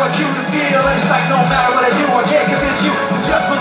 want you to feel. And it's like no matter what I do, I can't convince you to just believe.